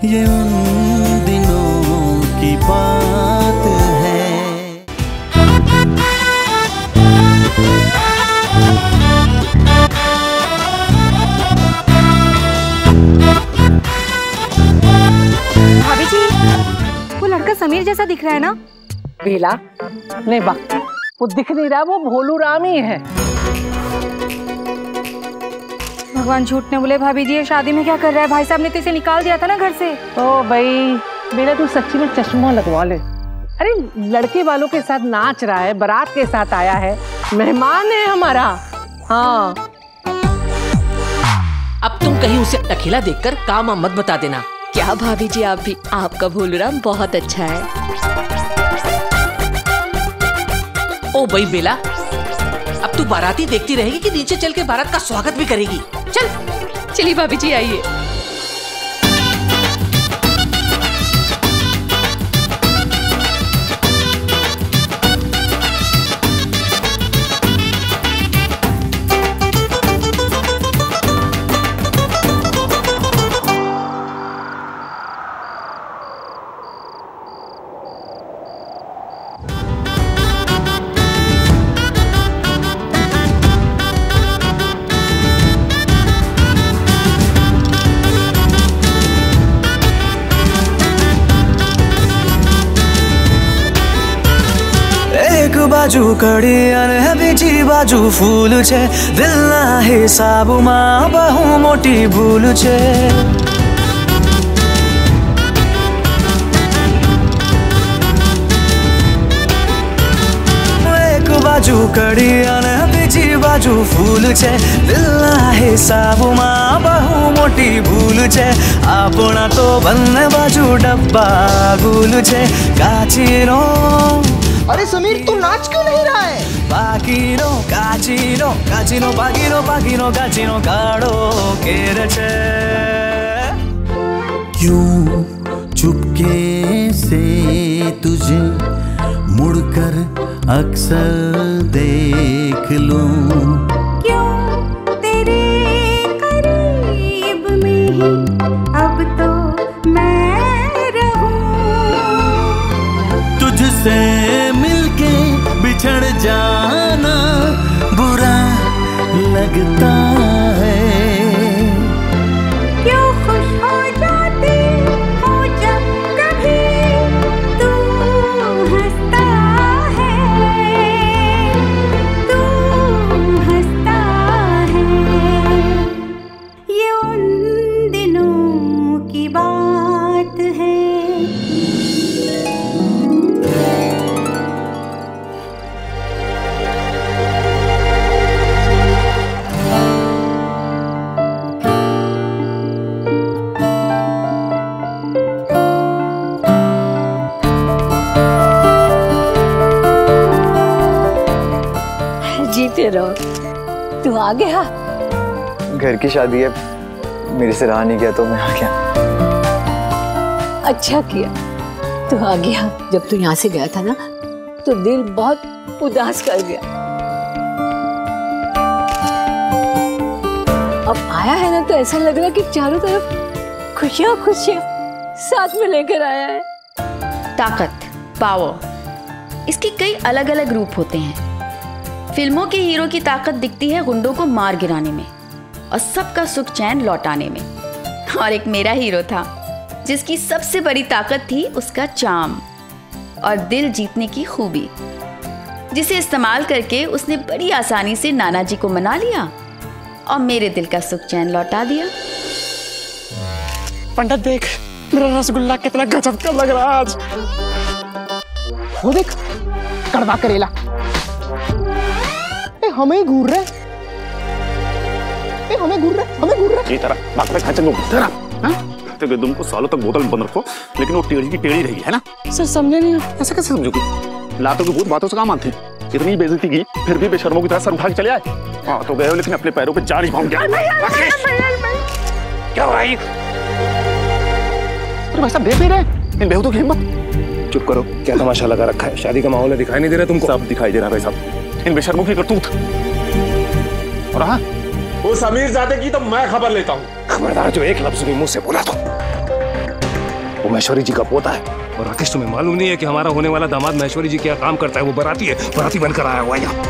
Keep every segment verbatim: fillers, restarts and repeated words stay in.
ये उन दिनों की बात है। भाभी जी, वो लड़का समीर जैसा दिख रहा है ना? बेला, नहीं बा, वो दिख नहीं रहा, वो भोलू राम ही है। भगवान झूठ ने बोले। भाभी जी, ये शादी में क्या कर रहा है? भाई साहब ने तो इसे निकाल दिया था ना घर से। ओ भाई, बेला तू सच्ची में चश्मा लगवा ले। अरे लड़के वालों के साथ नाच रहा है, बारात के साथ आया है, मेहमान है हमारा। हाँ, अब तुम कहीं उसे अकेला देखकर काम मत बता देना। क्या भाभी जी, आप भी, आपका भोलूराम बहुत अच्छा है। ओ भाई बेला, अब तू बाराती देखती रहेगी कि नीचे चल के बारात का स्वागत भी करेगी? चल चलिए भाभी जी, आइए। बाजू कड़ियन है बीजी बाजू फूल छे, दिल ना हिसाब मां बहु मोटी भूल छे। एक बाजू कड़ियन है बीजी बाजू फूल छे, दिल ना हिसाब मां बहु मोटी भूल छे। आपना तो बन्ने बाजू डब्बा गुल छे। काचीनो अरे समीर, तू नाच क्यों नहीं रहा है? बाकीनो काचीनो काचीनो बाकीनो बाकीनो काचीनो गाड़ो केर छे। क्यों चुपके से तुझे मुड़कर अक्सर देख लूं, क्यों तेरे करीब में ही अब तो मैं रहूं। तुझसे मिलके बिछड़ जाना बुरा लगता है। क्यों खुश हो जाती हो जब कभी तू हंसता है, तू हंसता है। ये उन दिनों की बात है। जीते रहो। तू आ गया? घर की शादी है, मेरे से रहा नहीं गया तो मैं आ गया। अच्छा किया तू आ गया। जब तू यहाँ से गया था ना, तो दिल बहुत उदास कर गया। अब आया है ना, तो ऐसा लग रहा है कि चारों तरफ खुशियां खुशियां साथ में लेकर आया है। ताकत, पावर, इसके कई अलग अलग रूप होते हैं। फिल्मों के हीरो की ताकत दिखती है गुंडों को मार गिराने में और सबका सुख चैन लौटाने में। और एक मेरा हीरो था जिसकी सबसे बड़ी ताकत थी उसका चार्म और दिल जीतने की खूबी, जिसे इस्तेमाल करके उसने बड़ी आसानी से नाना जी को मना लिया और मेरे दिल का सुख चैन लौटा दिया। पंडित देख, मेरा रसगुल्ला कितना गजब का लग रहा है आज। वो देख, कड़वा करेला। ए, हमें घूर रहे, ए, हमें घूर रहे, हमें घूर रहे। ये तरह बात पे खाचा लो, तेरा, हाँ? तो तुमको सालों तक बोतल में बंद रखो, लेकिन वो टेढ़ी की टेढ़ी रहेगी, है ना? सर समझे नहीं। ऐसा कैसे समझोगे? लातों की भूत बातों से काम आते। इतनी बेइज्जती की, फिर भी बेशर्मों की तरह सर उठा के चले आए। हाँ तो गए हो, लेकिन अपने पैरों पे जा नहीं पाऊंगे। क्या हो रहा है? अरे भाई साहब देख नहीं रहे? इन बेहूदों की हिम्मत। चुप करो, क्या तमाशा लगा रखा है? शादी का माहौल है, दिखाई नहीं दे रहा तुमको? सब दिखाई दे रहा है भाई साहब, इन बेशर्मों की करतूत। और हाँ, वो समीर ज़ादे की तो मैं खबर लेता हूँ। खबरदार, जो एक लफ्ज भी मुंह से बोला तो वो महेश्वरी जी का पोता है। और राकेश तुम्हें मालूम नहीं है कि हमारा होने वाला दामाद महेश्वरी जी क्या काम करता है? वो बराती है, बराती बनकर आया हुआ है यहाँ।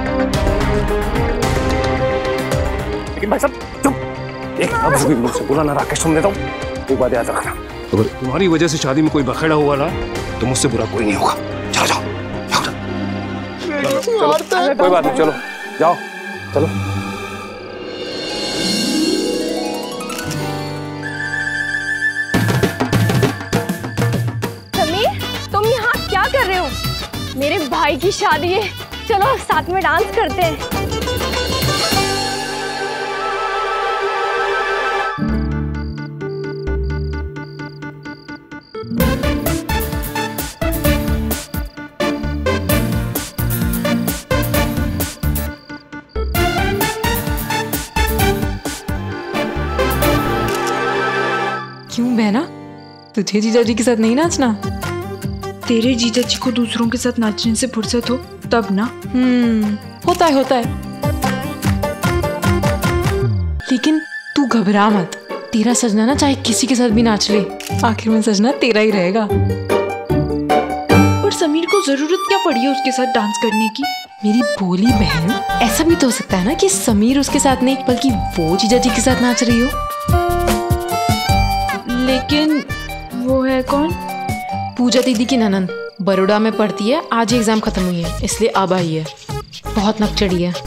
लेकिन भाई साहब चुप, एक लफ्ज़ भी मुझसे बोला ना राकेश सुनने दो। एक बात याद रखना, अगर तुम्हारी वजह से शादी में कोई बखेड़ा हुआ ना तो मुझसे बुरा कोई नहीं होगा। चलो जाओ, जाओ, चलो, चलो, कोई बात नहीं, चलो जाओ, चलो। समीर, तुम यहाँ क्या कर रहे हो? मेरे भाई की शादी है, चलो साथ में डांस करते हैं। क्यों बहना, तुझे जीजा जी के साथ नहीं नाचना? तेरे जीजा जी को दूसरों के साथ नाचने से फुर्सत हो तब ना। हम्म होता है होता है, लेकिन तू घबरा मत। तेरा सजना ना चाहे किसी के साथ भी नाच ले, आखिर में सजना तेरा ही रहेगा। और समीर को जरूरत क्या पड़ी है उसके साथ डांस करने की? मेरी भोली बहन, ऐसा भी तो हो सकता है ना कि समीर उसके साथ नहीं बल्कि वो जीजा जी के साथ नाच रही हो। लेकिन वो है कौन? पूजा दीदी की ननंद, बड़ौदा में पढ़ती है। आज ही एग्जाम खत्म हुई है इसलिए अब आई है। बहुत नकचड़ी है।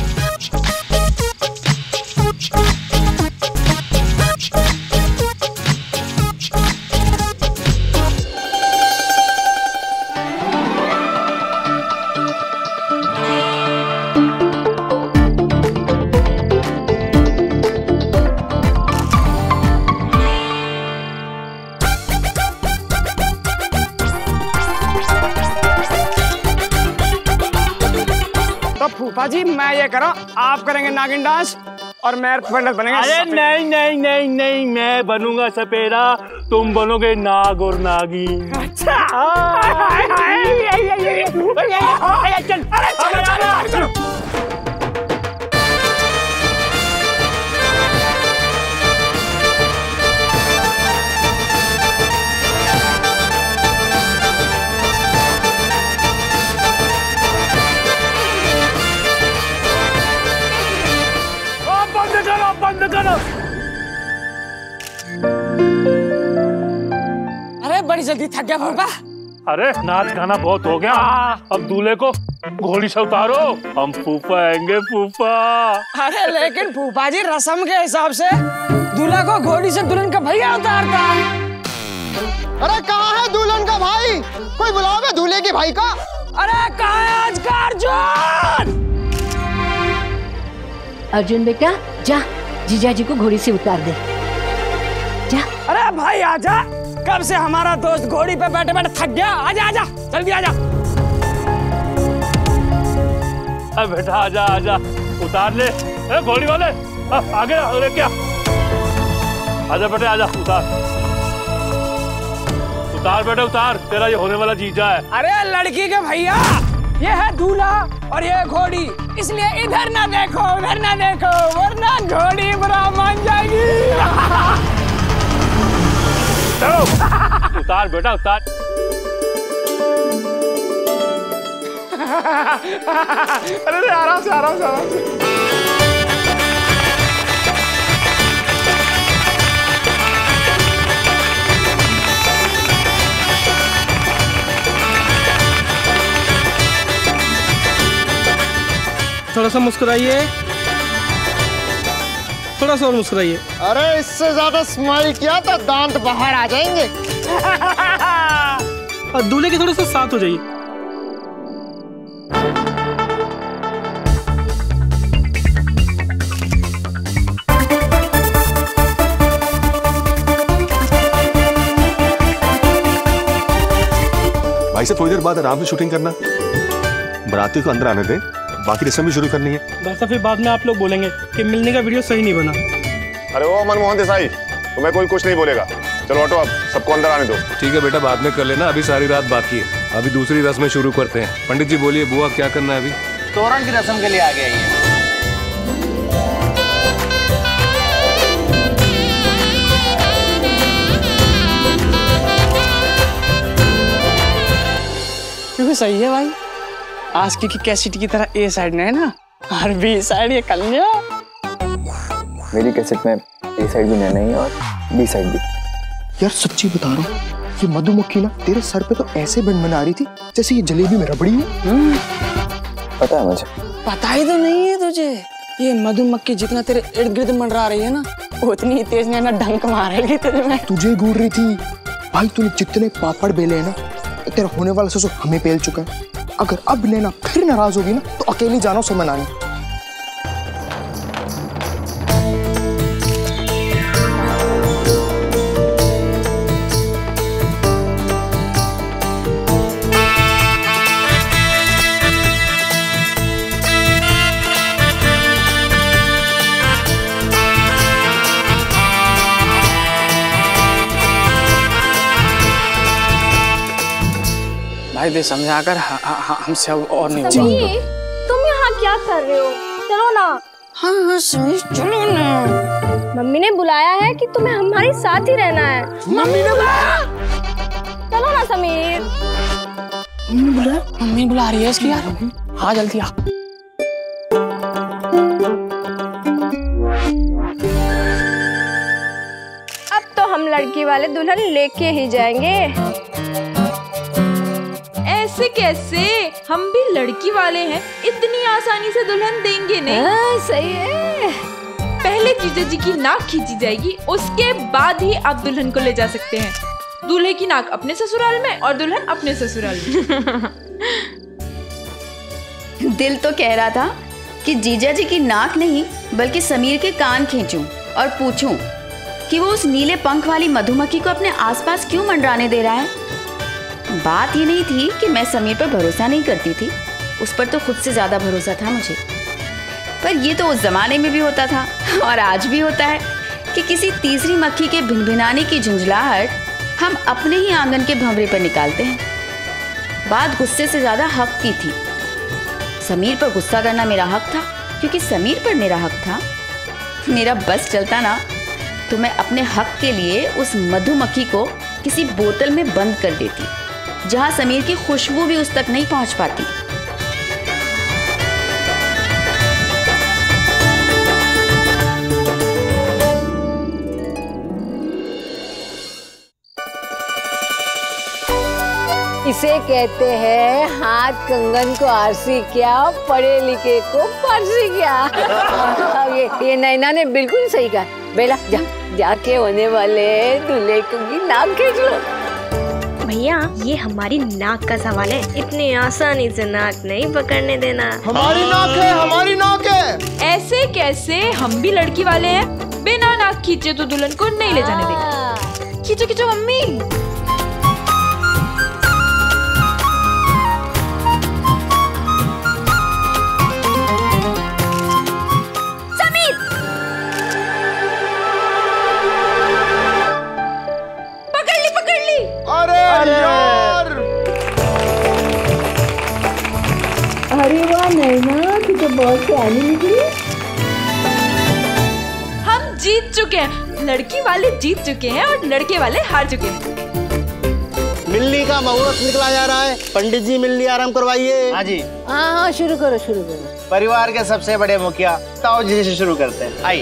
जी मैं ये करो, आप करेंगे नागिन डांस और मैं पंडित बनेंगे। अरे नहीं नहीं नहीं नहीं, मैं बनूंगा सपेरा, तुम बनोगे नाग और नागी। अच्छा चल, अरे चलो चलो चलो। अरे बड़ी जल्दी थक गया फूफा। अरे नाच गाना बहुत हो गया, अब दूल्हे को घोड़ी से उतारो, हम फूफा आएंगे फूफा। अरे लेकिन फूफा जी रस्म के हिसाब से दूल्हा को घोड़ी से दुल्हन का भैया उतारता है। अरे कहाँ है दुल्हन का भाई? कोई बुलाओगे दूल्हे के भाई का? अरे कहाँ है आज का अर्जुन? अर्जुन बेटा जा, जीजा जी को घोड़ी से उतार दे जा। अरे भाई आजा, कब से हमारा दोस्त घोड़ी पे बैठे बैठे थक गया। आजा आजा जल्दी आजा। अरे बेटा आजा आजा, उतार ले। अरे घोड़ी वाले आ, आगे अरे क्या, आजा बेटा आजा, उतार उतार बेटा उतार, तेरा ये होने वाला जीजा है। अरे लड़की के भैया, ये है दूल्हा और ये घोड़ी, इसलिए इधर ना देखो उधर ना देखो वरना घोड़ी बुरा मान जाएगी। चलो उतार बेटा उतार। अरे आराम से आराम से आराम से। थोड़ा सा मुस्कुराइए, थोड़ा सा और मुस्कुराइए। अरे इससे ज्यादा स्माइल किया तो दांत बाहर आ जाएंगे। और दूल्हे के थोड़ा सा साथ हो जाइए। भाई से थोड़ी देर बाद आराम से शूटिंग करना, बराती को अंदर आने दे, बाकी रस्म भी शुरू करनी है। बस फिर बाद में आप लोग बोलेंगे कि मिलने का वीडियो सही नहीं बना। अरे वो मनमोहन देसाई, तुम्हें कोई कुछ नहीं बोलेगा। चलो ऑटो, अब सबको अंदर आने दो। ठीक है बेटा, बाद में कर लेना, अभी सारी रात बाकी है। अभी दूसरी रस्में शुरू करते हैं। पंडित जी बोलिए, बुआ क्या करना है अभी? तोरण की रस्म के लिए आगे आइए। बिल्कुल सही है भाई। आस्की की कैसेट की तरह ए साइड है ना, और बी साइड ये कन्या। मेरी कैसेट में ए साइड भी नैना ही है और बी साइड भी। यार सच्ची बता रहा हूँ, ये मधुमक्खी ना तेरे सर पे तो ऐसे बन बना रही थी जैसे ये जलेबी में रबड़ी हो। पता है मुझे। पता ही तो नहीं है तुझे, ये मधुमक्खी जितना तेरे इर्द गिर्द मंडरा रही है ना, उतनी तेज नैना डंक मारेगी तुझे में। तुझे घूर रही थी भाई। तूने जितने पापड़ बेले हैं ना, तेरा होने वाला ससुर हमें पेल चुका है। अगर अब नैना फिर नाराज होगी ना तो अकेली जाना उसे मनाने। भाई दे समझाकर हमसे अब और नहीं समीर, तुम यहाँ क्या कर रहे हो? चलो ना। हाँ हाँ समीर चलो ना। मम्मी ने बुलाया है कि तुम्हें हमारे साथ ही रहना है। मम्मी ने बुलाया? चलो ना समीर। मम्मी बुलाया? मम्मी बुला रही है इसकी यार। हाँ जल्दी आ। अब तो हम लड़की वाले दुल्हन लेके ही जाएंगे। ऐसे कैसे? हम भी लड़की वाले हैं, इतनी आसानी से दुल्हन देंगे नहीं। हाँ, सही है। पहले जीजा जी की नाक खींची जाएगी, उसके बाद ही आप दुल्हन को ले जा सकते हैं। दूल्हे की नाक अपने ससुराल में और दुल्हन अपने ससुराल में। दिल तो कह रहा था कि जीजा जी की नाक नहीं बल्कि समीर के कान खींचूं और पूछूं कि वो उस नीले पंख वाली मधुमक्खी को अपने आसपास क्यों मंडराने दे रहा है। बात ये नहीं थी कि मैं समीर पर भरोसा नहीं करती थी, उस पर तो खुद से ज्यादा भरोसा था मुझे। पर ये तो उस जमाने में भी होता था और आज भी होता है कि किसी तीसरी मक्खी के भिनभिनाने की झुंझलाहट हम अपने ही आंगन के भंवरे पर निकालते हैं। बात गुस्से से ज्यादा हक की थी। समीर पर गुस्सा करना मेरा हक था क्योंकि समीर पर मेरा हक था। मेरा बस चलता ना तो मैं अपने हक के लिए उस मधुमक्खी को किसी बोतल में बंद कर देती जहां समीर की खुशबू भी उस तक नहीं पहुंच पाती। इसे कहते हैं हाथ कंगन को आरसी क्या, पढ़े लिखे को पारसी क्या। ये, ये नैना ने बिल्कुल सही कहा। बेला जा, जाके होने वाले दूल्हे की नाक खींच लो। भैया ये हमारी नाक का सवाल है, इतनी आसानी से नाक नहीं पकड़ने देना। हमारी नाक है, हमारी नाक है। ऐसे कैसे? हम भी लड़की वाले हैं, बिना नाक खींचे तो दुल्हन को नहीं ले जाने देंगे। खींचो खींचो मम्मी। समीर पकड़ ली पकड़ ली। अरे यार, अरे वाह नैना, तू तो बहुत प्यारी निकली। हम जीत चुके हैं, लड़की वाले जीत चुके हैं और लड़के वाले हार चुके हैं। मिलनी का मुहूर्त निकला जा रहा है, पंडित जी मिलनी आरंभ करवाइए। हाँ जी। हाँ हाँ शुरू करो शुरू करो। परिवार के सबसे बड़े मुखिया ताऊ जी से शुरू करते हैं, आइए।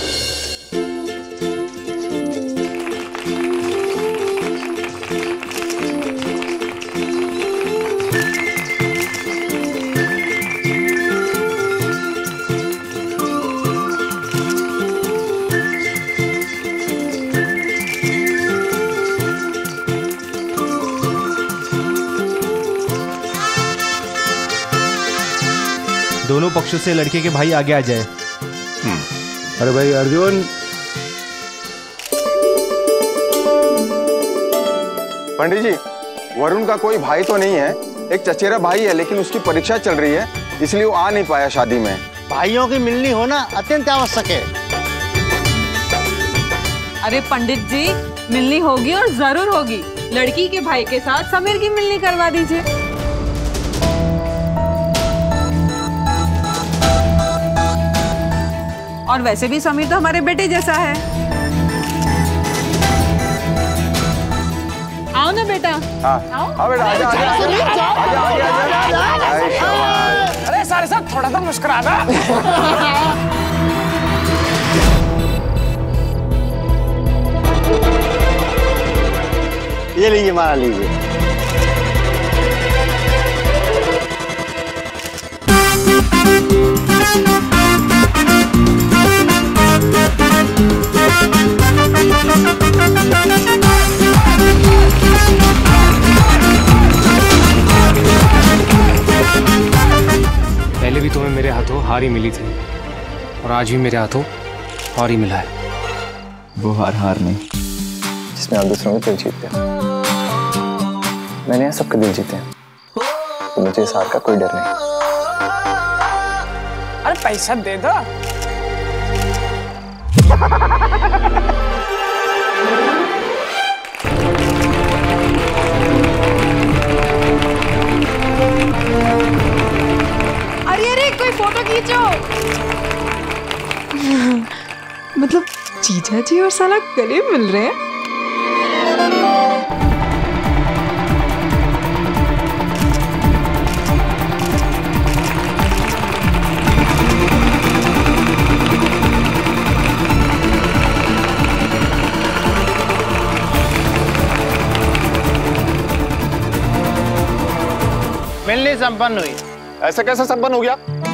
दोनों पक्षों से लड़के के भाई आगे आ जाए। अरे भाई अर्जुन, पंडित जी, वरुण का कोई भाई तो नहीं है, एक चचेरा भाई है, लेकिन उसकी परीक्षा चल रही है इसलिए वो आ नहीं पाया शादी में। भाइयों की मिलनी होना अत्यंत आवश्यक है। अरे पंडित जी, मिलनी होगी और जरूर होगी। लड़की के भाई के साथ समीर की मिलनी करवा दीजिए। और वैसे भी समीर तो हमारे बेटे जैसा है। आओ ना बेटा। हाँ हाँ बेटा आजा आजा आजा आजा आजा आजा। अरे सारे साहब थोड़ा सा मुस्कुरा दो। ये लीजिए मारा लीजिए। पहले भी तुम्हें मेरे हाथों हार ही मिली थी और आज भी मेरे हाथों हार ही मिला है। वो हार हार नहीं जिसमें आप दूसरों के दिल जीतते हैं। मैंने यहाँ सबके दिल जीते हैं तो मुझे इस हार का कोई डर नहीं। अरे पैसा दे दो। अरे अरे कोई फोटो खींचो। मतलब जीजा जी और साला गले मिल रहे हैं। मिलनी संपन्न हुई। ऐसा कैसा संपन्न हो गया?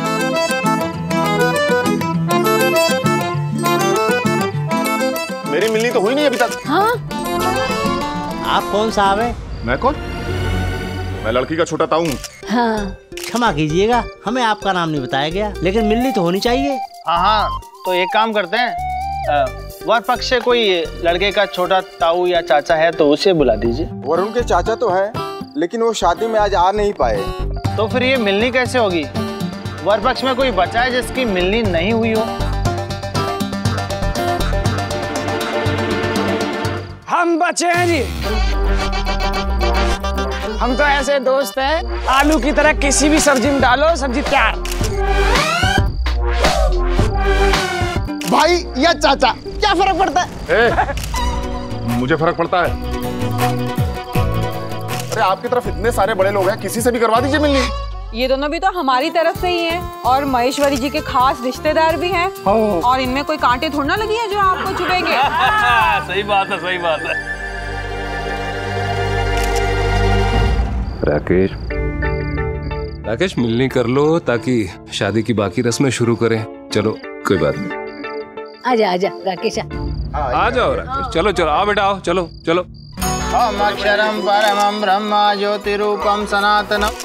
मेरी मिलनी तो हुई नहीं अभी तक। हाँ? आप कौन साहब है? मैं कौन? मैं लड़की का छोटा ताऊ हूँ। हाँ। क्षमा कीजिएगा, हमें आपका नाम नहीं बताया गया, लेकिन मिलनी तो होनी चाहिए। हाँ हाँ, तो एक काम करते हैं, वर पक्ष से कोई लड़के का छोटा ताऊ या चाचा है तो उसे बुला दीजिए। वरुण के चाचा तो है, लेकिन वो शादी में आज आ नहीं पाए। तो फिर ये मिलनी कैसे होगी? वर पक्ष में कोई बचा है जिसकी मिलनी नहीं हुई हो? हम बचे हैं जी। हम तो ऐसे दोस्त हैं, आलू की तरह किसी भी सब्जी में डालो, सब्जी तैयार। भाई या चाचा क्या फर्क पड़ता है? ए, मुझे फर्क पड़ता है। अरे आपकी तरफ इतने सारे बड़े लोग हैं, किसी से भी करवा दीजिए मिलनी। ये दोनों भी तो हमारी तरफ से ही हैं और महेश्वरी जी के खास रिश्तेदार भी हैं और इनमें कोई कांटे थोड़ा ना लगी है जो आपको चुभेंगे। सही बात है, सही बात है। राकेश राकेश मिलनी कर लो ताकि शादी की बाकी रस्में शुरू करें। चलो कोई बात नहीं। आजा आजा राकेश आ जाओ राकेश, चलो चलो आओ बेटा आओ, चलो चलो। ओम अक्षरम परमं ब्रह्म ज्योतिरूपम सनातनम।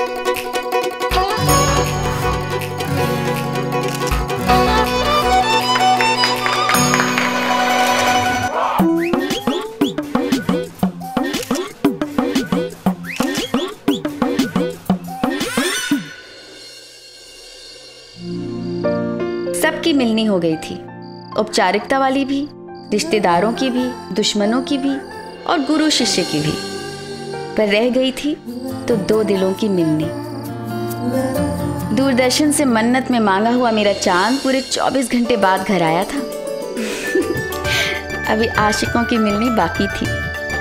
सबकी मिलनी हो गई थी, औपचारिकता वाली भी, रिश्तेदारों की भी, दुश्मनों की भी और गुरु शिष्य की भी। पर रह गई थी तो दो दिलों की मिलनी। दूरदर्शन से मन्नत में मांगा हुआ मेरा चांद पूरे चौबीस घंटे बाद घर आया था। अभी आशिकों की मिलनी बाकी थी।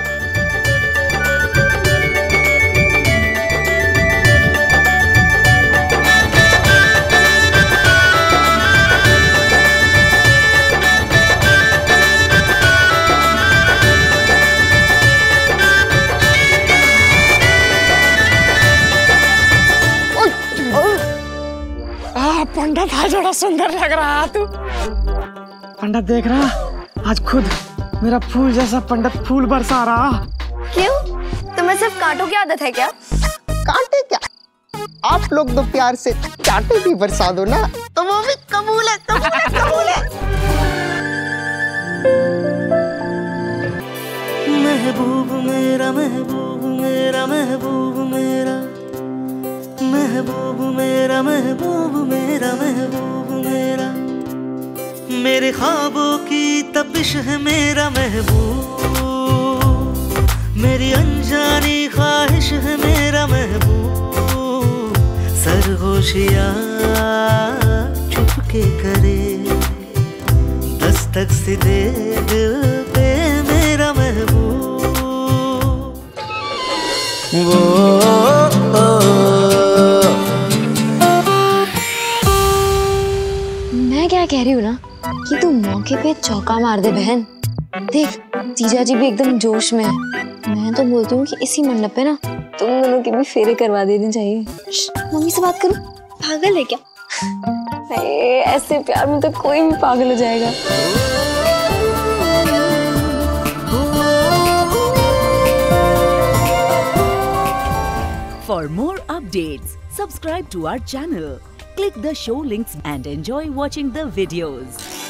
पंडित आज बड़ा सुंदर लग रहा तू। पंडित देख रहा, आज खुद मेरा फूल जैसा पंडित फूल बरसा रहा। क्यों? तुम्हें सिर्फ कांटों की आदत है क्या? कांटे क्या, आप लोग तो प्यार से चाटे भी बरसा दो ना, तो वो भी कबूल है, कबूल है, कबूल है। महबूब मेरा महबूब मेरा महबूब मेरा महबूब मेरा महबूब मेरा महबूब मेरा, मेरे ख्वाबों की तपिश है मेरा महबूब, मेरी अनजानी ख्वाहिश है मेरा महबूब, सरगोशियाँ चुपके करे दस्तक से दे दिल पे मेरा महबूब। वो ओ, मैं क्या कह रही हूँ ना कि तू मौके पे चौका मार दे बहन। देख जीजा जी भी एकदम जोश में है। मैं तो बोलती हूँ कि इसी मंडप पे ना तुम दोनों के भी फेरे करवा देने चाहिए। मम्मी से बात करूँ? पागल है क्या? ऐसे प्यार में तो कोई भी पागल हो जाएगा। For more updates, subscribe to our channel, click the show links and enjoy watching the videos.